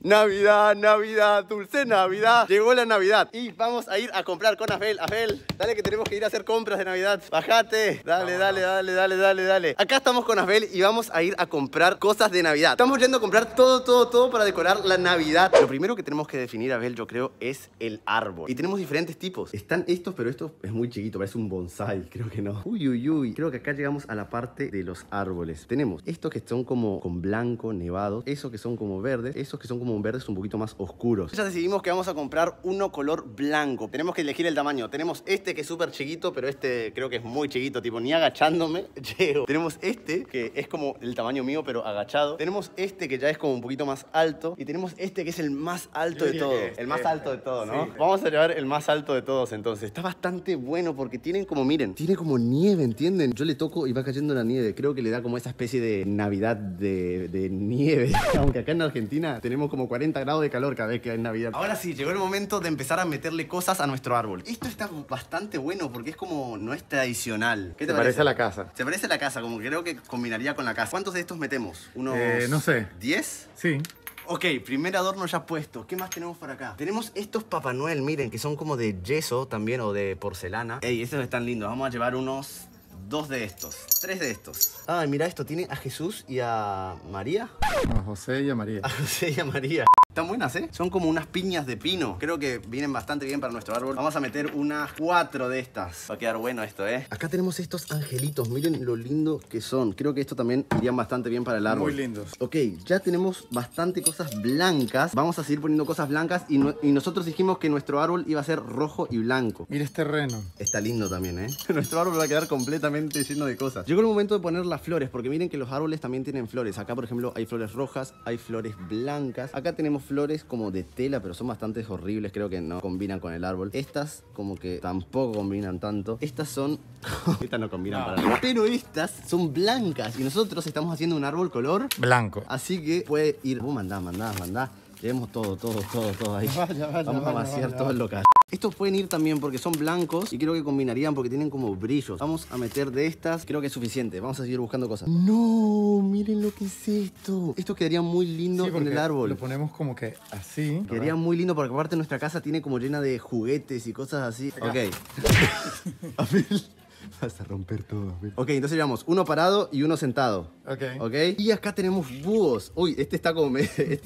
Navidad, Navidad, dulce Navidad. Llegó la Navidad y vamos a ir a comprar con Afel. Afel, dale que tenemos que ir a hacer compras de Navidad. Bájate. Dale. Acá estamos con Afel y vamos a ir a comprar cosas de Navidad. Estamos yendo a comprar todo para decorar la Navidad. Lo primero que tenemos que definir, Afel, yo creo, es el árbol. Y tenemos diferentes tipos. Están estos, pero esto es muy chiquito, parece un bonsai. Creo que no. Uy. Creo que acá llegamos a la parte de los árboles. Tenemos estos que son como con blanco, nevados. Esos que son como verdes. Esos que son como verdes un poquito más oscuros. Ya decidimos que vamos a comprar uno color blanco. Tenemos que elegir el tamaño. Tenemos este que es súper chiquito, pero este creo que es muy chiquito, tipo ni agachándome llego. Tenemos este que es como el tamaño mío, pero agachado. Tenemos este que ya es como un poquito más alto. Y tenemos este que es el más alto de todos. El más alto de todos, ¿no? Sí. Vamos a llevar el más alto de todos entonces. Está bastante bueno porque tienen como, miren, tiene como nieve, ¿entienden? Yo le toco y va cayendo la nieve. Creo que le da como esa especie de Navidad de nieve. Aunque acá en Argentina tenemos como 40 grados de calor cada vez que hay Navidad. Ahora sí, llegó el momento de empezar a meterle cosas a nuestro árbol. Esto está bastante bueno porque es como, no es tradicional. ¿Qué te parece? Parece a la casa. Se parece a la casa, como que creo que combinaría con la casa. ¿Cuántos de estos metemos? ¿Unos no sé. 10? Sí. Ok, primer adorno ya puesto. ¿Qué más tenemos por acá? Tenemos estos Papá Noel, miren, que son como de yeso también o de porcelana. Ey, estos están lindos. Vamos a llevar unos 2 de estos, 3 de estos. Ay, mira esto, tiene a Jesús y a María. A José y a María. A José y a María. Están buenas, ¿eh? Son como unas piñas de pino. Creo que vienen bastante bien para nuestro árbol. Vamos a meter unas 4 de estas. Va a quedar bueno esto, ¿eh? Acá tenemos estos angelitos. Miren lo lindo que son. Creo que esto también irían bastante bien para el árbol. Muy lindos. Ok, ya tenemos bastante cosas blancas. Vamos a seguir poniendo cosas blancas. Y nosotros dijimos que nuestro árbol iba a ser rojo y blanco. Mira este reno. Está lindo también, ¿eh? Nuestro árbol va a quedar completamente lleno de cosas. Llegó el momento de poner las flores, porque miren que los árboles también tienen flores. Acá, por ejemplo, hay flores rojas, hay flores blancas. Acá tenemos flores como de tela, pero son bastante horribles. Creo que no combinan con el árbol. Estas como que tampoco combinan tanto. Estas son... estas no combinan para nada. Pero estas son blancas y nosotros estamos haciendo un árbol color blanco. Así que puede ir... mandá. Llevemos todo ahí. Vamos a vaciar todo el local. Estos pueden ir también porque son blancos y creo que combinarían porque tienen como brillos. Vamos a meter de estas, creo que es suficiente. Vamos a seguir buscando cosas. No, miren lo que es esto. Esto quedaría muy lindo en el árbol. Lo ponemos como que así. Quedaría muy lindo porque aparte nuestra casa tiene como llena de juguetes y cosas así. Acá. Ok. Vas a romper todo. Ok, entonces llevamos uno parado y uno sentado. Ok. Y acá tenemos búhos. Uy, este está como...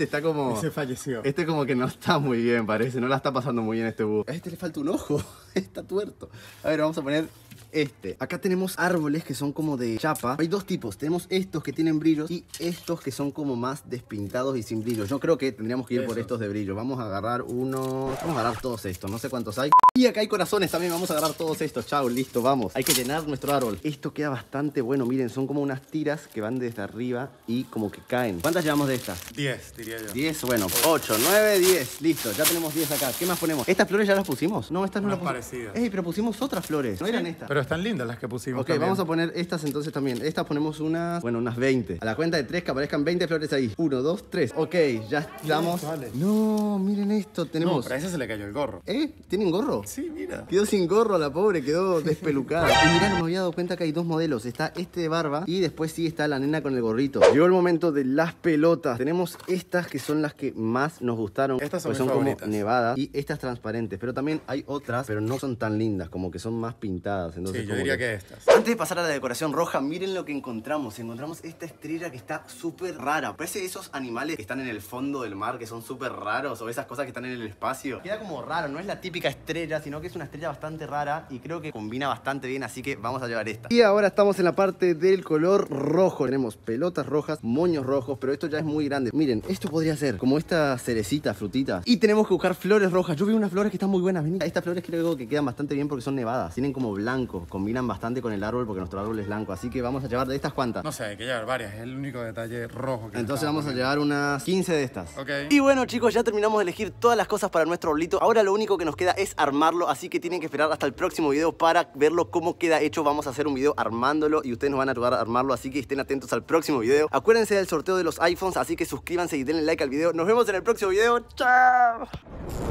Ese falleció. Este como que no está muy bien, parece. No la está pasando muy bien este búho. A este le falta un ojo. Está tuerto. A ver, vamos a poner este. Acá tenemos árboles que son como de chapa. Hay dos tipos. Tenemos estos que tienen brillos y estos que son como más despintados y sin brillos. Yo creo que tendríamos que ir por estos de brillo. Vamos a agarrar uno... Vamos a agarrar todos estos. No sé cuántos hay. Y acá hay corazones también. Vamos a agarrar todos estos. Chao, listo, vamos. Hay que llenar nuestro árbol. Esto queda bastante bueno. Miren, son como unas tiras que van desde arriba y como que caen. ¿Cuántas llevamos de estas? 10, diría yo. 10, bueno, 8, 9, 10. Listo, ya tenemos 10 acá. ¿Qué más ponemos? ¿Estas flores ya las pusimos? No, estas no las pusimos. Parecidas. Ey, pero pusimos otras flores. No eran estas. Pero están lindas las que pusimos. Ok, también. vamos a poner estas entonces también. Estas ponemos unas, bueno, unas 20. A la cuenta de 3 que aparezcan 20 flores ahí. 1, 2, 3. Ok, ya estamos. Vale. No, miren esto. Tenemos... No, pero a esa se le cayó el gorro. ¿Tienen gorro? Sí, mira. Quedó sin gorro la pobre, quedó despelucada. Y mirá, no me había dado cuenta que hay dos modelos. Está este de barba y después sí está la nena con el gorrito. Llegó el momento de las pelotas. Tenemos estas que son las que más nos gustaron. Estas son pues mis son como favoritas. nevadas y estas transparentes. Pero también hay otras, pero no son tan lindas, como que son más pintadas. Entonces, Sí, yo como diría que estas. Antes de pasar a la decoración roja, miren lo que encontramos. Encontramos esta estrella que está súper rara. Parece esos animales que están en el fondo del mar, que son súper raros, o esas cosas que están en el espacio. Queda como raro, no es la típica estrella, sino que es una estrella bastante rara y creo que combina bastante bien, así que vamos a llevar esta. Y ahora estamos en la parte del color rojo. Tenemos pelotas rojas, moños rojos, pero esto ya es muy grande. Miren, esto podría ser como esta cerecita, frutita. Y tenemos que buscar flores rojas. Yo vi unas flores que están muy buenas. Vení. Estas flores creo que quedan bastante bien porque son nevadas. Tienen como blanco, combinan bastante con el árbol porque nuestro árbol es blanco. Así que vamos a llevar de estas cuantas. No sé, hay que llevar varias. Es el único detalle rojo que Entonces vamos a llevar unas 15 de estas. Ok. Y bueno, chicos, ya terminamos de elegir todas las cosas para nuestro arbolito. Ahora lo único que nos queda es armarlo, así que tienen que esperar hasta el próximo video para verlo cómo queda hecho. Vamos a hacer un video armándolo y ustedes nos van a ayudar a armarlo, así que estén atentos al próximo video. Acuérdense del sorteo de los iPhones, así que suscríbanse y denle like al video. Nos vemos en el próximo video. ¡Chao!